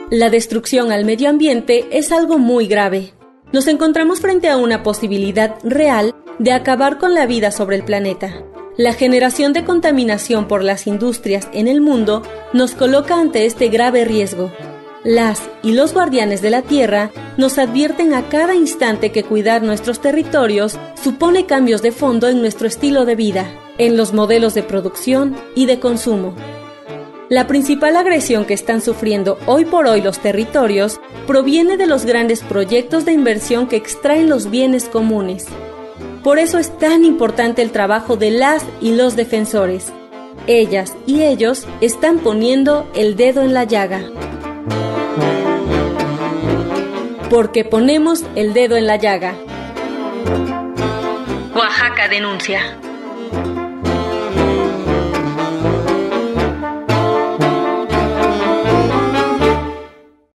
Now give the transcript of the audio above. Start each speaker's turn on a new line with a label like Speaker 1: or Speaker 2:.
Speaker 1: La destrucción al medio ambiente es algo muy grave. Nos encontramos frente a una posibilidad real de acabar con la vida sobre el planeta. La generación de contaminación por las industrias en el mundo nos coloca ante este grave riesgo. Las y los guardianes de la Tierra nos advierten a cada instante que cuidar nuestros territorios supone cambios de fondo en nuestro estilo de vida, en los modelos de producción y de consumo. La principal agresión que están sufriendo hoy por hoy los territorios proviene de los grandes proyectos de inversión que extraen los bienes comunes. Por eso es tan importante el trabajo de las y los defensores. Ellas y ellos están poniendo el dedo en la llaga. Porque ponemos el dedo en la llaga. Oaxaca denuncia.